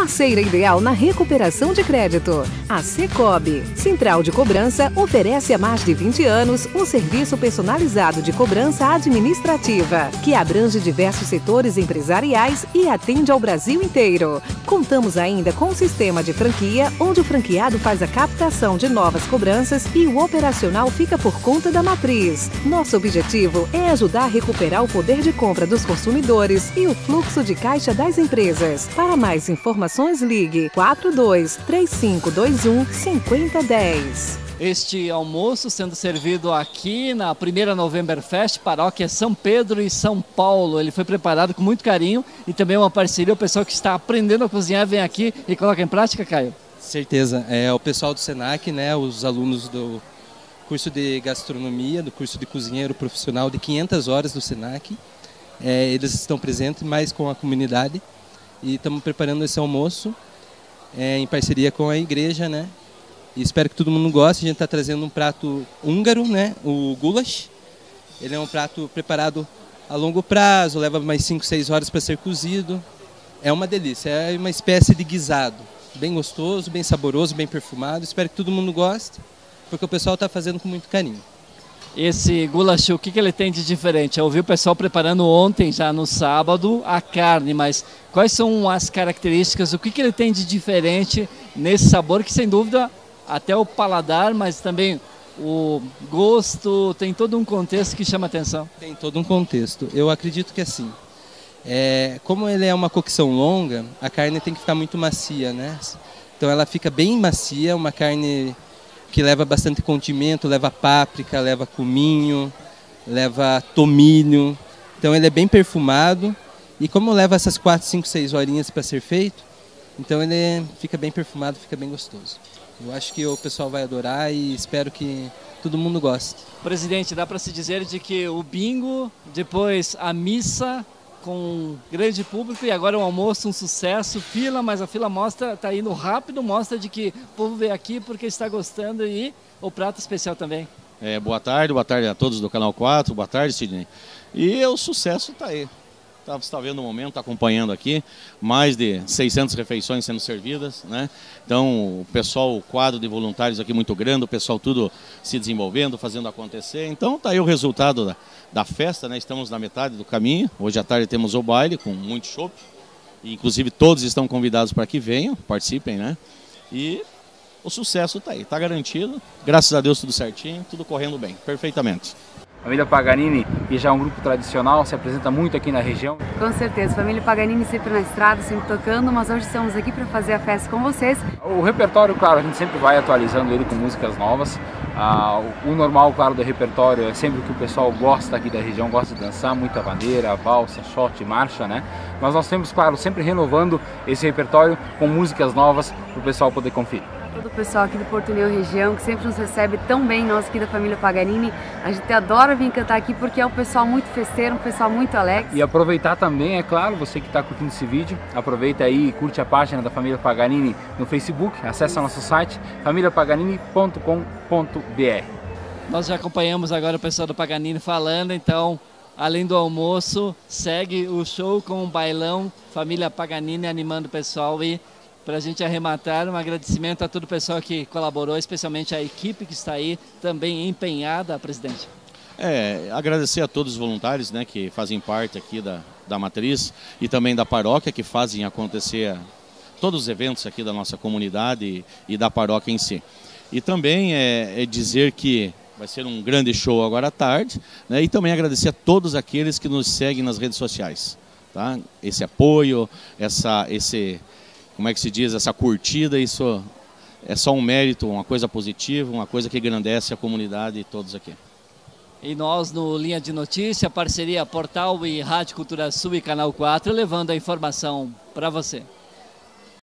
parceira ideal na recuperação de crédito. A Secob, Central de Cobrança, oferece há mais de 20 anos um serviço personalizado de cobrança administrativa, que abrange diversos setores empresariais e atende ao Brasil inteiro. Contamos ainda com um sistema de franquia, onde o franqueado faz a captação de novas cobranças e o operacional fica por conta da matriz. Nosso objetivo é ajudar a recuperar o poder de compra dos consumidores e o fluxo de caixa das empresas. Para mais informações, ligue 42-3521-5010. Este almoço sendo servido aqui na primeira Novemberfest, paróquia São Pedro e São Paulo. Ele foi preparado com muito carinho e também uma parceria. O pessoal que está aprendendo a cozinhar vem aqui e coloca em prática, Caio? Certeza. É o pessoal do Senac, né, os alunos do curso de gastronomia, do curso de cozinheiro profissional de 500 horas do Senac. Eles estão presentes mais com a comunidade e estamos preparando esse almoço em parceria com a igreja, né? E espero que todo mundo goste. A gente está trazendo um prato húngaro, né? O goulash. Ele é um prato preparado a longo prazo, leva mais 5, 6 horas para ser cozido. É uma delícia, é uma espécie de guisado. Bem gostoso, bem saboroso, bem perfumado. Espero que todo mundo goste, porque o pessoal está fazendo com muito carinho. Esse goulash, o que ele tem de diferente? Eu vi o pessoal preparando ontem, já no sábado, a carne, mas quais são as características, o que ele tem de diferente nesse sabor, que sem dúvida, até o paladar, mas também o gosto, tem todo um contexto que chama atenção? Tem todo um contexto. Eu acredito que assim, como ele é uma cocção longa, a carne tem que ficar muito macia, né? Então ela fica bem macia, uma carne que leva bastante condimento, leva páprica, leva cominho, leva tomilho. Então ele é bem perfumado e como leva essas 4, 5, 6 horinhas para ser feito, então ele fica bem perfumado, fica bem gostoso. Eu acho que o pessoal vai adorar e espero que todo mundo goste. Presidente, dá para se dizer de que o bingo, depois a missa com grande público e agora o almoço, um sucesso, fila, mas a fila está indo rápido, mostra de que o povo veio aqui porque está gostando e o prato especial também. Boa tarde a todos do Canal 4, boa tarde, Sidney. E o sucesso está aí. Você está vendo o momento, está acompanhando aqui, mais de 600 refeições sendo servidas, né? Então o pessoal, o quadro de voluntários aqui muito grande, o pessoal tudo se desenvolvendo, fazendo acontecer. Então está aí o resultado da festa, né? Estamos na metade do caminho, hoje à tarde temos o baile com muito chopp, inclusive todos estão convidados para que venham, participem, né? E o sucesso está aí, está garantido, graças a Deus tudo certinho, tudo correndo bem, perfeitamente. Família Paganini, que já é um grupo tradicional, se apresenta muito aqui na região. Com certeza, Família Paganini sempre na estrada, sempre tocando, mas hoje estamos aqui para fazer a festa com vocês. O repertório, claro, a gente sempre vai atualizando ele com músicas novas. O normal, claro, do repertório é sempre o que o pessoal gosta aqui da região, gosta de dançar, muita bandeira, valsa, shot, marcha, né? Mas nós temos, claro, sempre renovando esse repertório com músicas novas para o pessoal poder conferir. Todo o pessoal aqui do Porto União região, que sempre nos recebe tão bem, nós aqui da Família Paganini, a gente adora vir cantar aqui porque é um pessoal muito festeiro, um pessoal muito alegre. E aproveitar também, é claro, você que está curtindo esse vídeo, aproveita aí e curte a página da Família Paganini no Facebook, acessa nosso site familiapaganini.com.br. Nós já acompanhamos agora o pessoal do Paganini falando, então, além do almoço, segue o show com o bailão, Família Paganini animando o pessoal e para a gente arrematar, um agradecimento a todo o pessoal que colaborou, especialmente a equipe que está aí também empenhada, presidente. Agradecer a todos os voluntários, né, que fazem parte aqui da matriz e também da paróquia, que fazem acontecer todos os eventos aqui da nossa comunidade e da paróquia em si. E também dizer que vai ser um grande show agora à tarde, né, e também agradecer a todos aqueles que nos seguem nas redes sociais. Tá? Esse apoio, como é que se diz, essa curtida, isso é só um mérito, uma coisa positiva, uma coisa que engrandece a comunidade e todos aqui. E nós no Linha de Notícia, parceria Portal e Rádio Cultura Sul e Canal 4, levando a informação para você.